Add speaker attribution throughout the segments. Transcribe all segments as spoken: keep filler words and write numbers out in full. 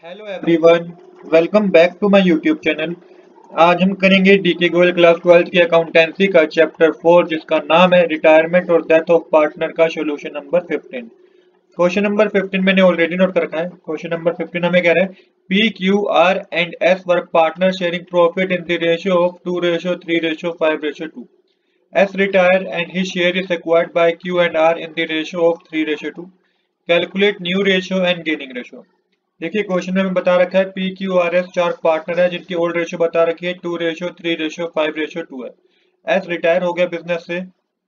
Speaker 1: Hello everyone, welcome back to my YouTube channel. आज हम करेंगे डीके गोयल क्लास ट्वेल्थ की अकाउंटेंसी का चैप्टर फोर, जिसका नाम है रिटायरमेंट और डेथ ऑफ पार्टनर का solution number fifteen. Question number fifteen मैंने ऑलरेडी नोट कर रखा है। क्वेश्चन नंबर फिफ्टीन हमें कह रहा है P Q R and S were partner sharing profit in the ratio of two ratio three ratio five ratio two. S retire and his share is acquired by Q and R in the ratio of three ratio two. Calculate new ratio and gaining ratio. देखिए question में हमें बता रखा है P Q R S चार partner है जिनकी old ratio बता रखी है two ratio three ratio five ratio two है। एस रिटायर हो गया बिजनेस से।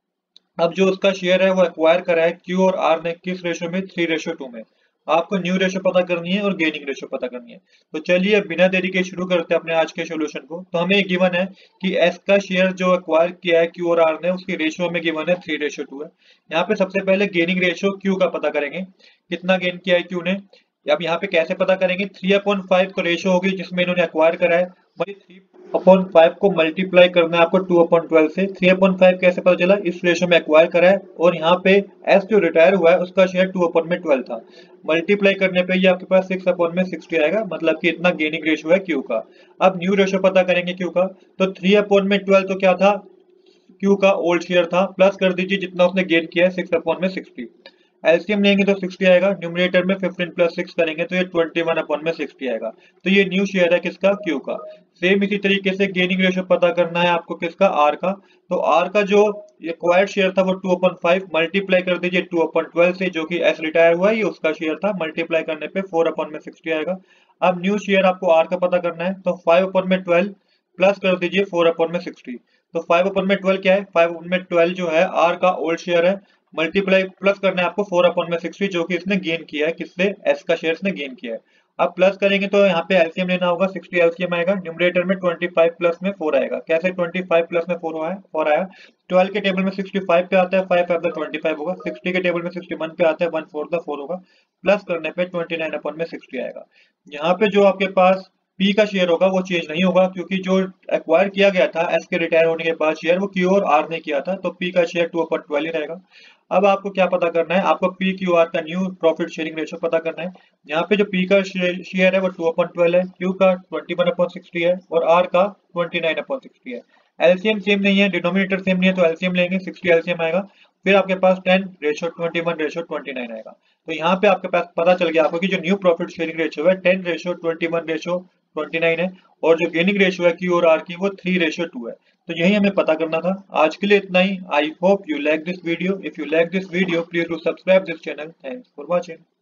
Speaker 1: अब जो उसका शेयर है वो एक्वायर करा है क्यू और आर ने किस रेशियो में, थ्री रेशियो टू में। आपको न्यू रेशियो पता करनी है और गेनिंग रेशियो पता करनी है। तो चलिए अब बिना देरी के शुरू करते हैं अपने आज के सोल्यूशन को। तो हमें गिवन है कि एस का शेयर जो एक्वायर किया है क्यू और आर ने, उसकी रेशियो में गिवन है थ्री रेशियो टू है। यहाँ पे सबसे पहले गेनिंग रेशियो क्यू का पता करेंगे, कितना गेन किया है क्यू ने। अब यहाँ पे कैसे पता करेंगे, थ्री अपॉन फाइव तो रेशियो होगी जिसमें इन्होंने एक्वायर करा है, वही थ्री अपॉन फाइव को मल्टीप्लाई करना है आपको टू अपॉन ट्वेल्व से। थ्री अपॉन फाइव कैसे पता चला, इस रेशियो में एक्वायर करा है और यहाँ पे एस जो रिटायर हुआ है उसका शेयर टू अपॉन में ट्वेल्व था। मल्टीप्लाई करने पे ये आपके पास सिक्स अपॉन में सिक्सटी आएगा, मतलब कि इतना गेनिंग रेशियो है क्यू का। अब न्यू रेशियो पता करेंगे क्यू का, तो थ्री अपॉन में ट्वेल्व तो क्या था, क्यू का ओल्ड शेयर था, प्लस कर दीजिए जितना उसने गेन किया है सिक्स अपॉन में सिक्सटी। एलसीएम लेंगे तो सिक्सटी आएगा, न्यूमरेटर में फिफ्टीन प्लस सिक्स करेंगे तो ये ट्वेंटी वन अपॉन में सिक्सटी आएगा। तो ये न्यू शेयर है किसका, क्यू का। सेम इसी तरीके से गेनिंग रेशियो पता करना है आपको किसका, आर का। तो आर का जो एक्वायर्ड शेयर था वो टू अपॉन फाइव, मल्टीप्लाई कर दीजिए टू अपॉन ट्वेल्व से, जो कि एस रिटायर हुआ है ये उसका शेयर था, मल्टीप्लाई करने पे फोर अपॉन में सिक्सटी आएगा। अब न्यू शेयर आपको आर का पता करना है, तो फाइव अपॉन में ट्वेल्व प्लस कर दीजिए फोर अपॉन में सिक्सटी। तो फाइव अपॉन में ट्वेल्व क्या है, फाइव अपॉन में ट्वेल्व जो है आर का ओल्ड शेयर है, मल्टीप्लाई प्लस करना है आपको फोर अपॉन में सिक्सटी, जो कि इसने गेन किया है, किससे, एस का शेयर इसने गेन किया है। अब प्लस करेंगे तो यहाँ पे एलसीएम लेना होगा, सिक्सटी एलसीएम आएगा, न्यूमरेटर में ट्वेंटी फाइव प्लस में फोर आएगा। कैसे ट्वेंटी फाइव प्लस में फोर आया, फोर आया, ट्वेल्व के टेबल में सिक्सटी फाइव पे आता है, फाइव फाइव ट्वेंटी फाइव होगा, सिक्सटी के टेबल में सिक्सटी वन पे आता है, वन फोर फोर होगा, प्लस करने पे ट्वेंटी नाइन अपॉन में सिक्सटी आएगा। यहाँ पे जो आपके पास पी का शेयर होगा वो चेंज नहीं होगा, क्योंकि जो एक्वायर किया गया था एस के रिटायर होने के बाद शेयर, वो क्यू और आर ने किया था, तो पी का शेयर टू अपॉन ट्वेल्व ही रहेगा। अब आपको क्या पता करना है, आपको पी क्यू आर का न्यू प्रॉफिट शेयरिंग रेशियो पता करना है। यहाँ पे जो पी का शेयर है वो टू अपॉन ट्वेल्व है, क्यू का ट्वेंटी वन अपॉन सिक्सटी है और आर का ट्वेंटी नाइन अपॉन सिक्सटी है। एलसीएम सेम नहीं है, डिनोमिनेटर सेम नहीं है, तो एलसीएम लेंगे, सिक्सटी एलसीएम आएगा, फिर आपके पास ten ratio twenty one ratio twenty nine आएगा। तो यहाँ पे आपके पास पता चल गया आपको कि जो न्यू प्रॉफिट शेयरिंग रेशियो है ten ratio twenty one ratio twenty nine है, और जो गेनिंग रेशियो है क्यू और आर की वो थ्री रेशियो टू है। तो यही हमें पता करना था। आज के लिए इतना ही। I hope you like this video. If you like this video please do subscribe this channel. Thanks for watching.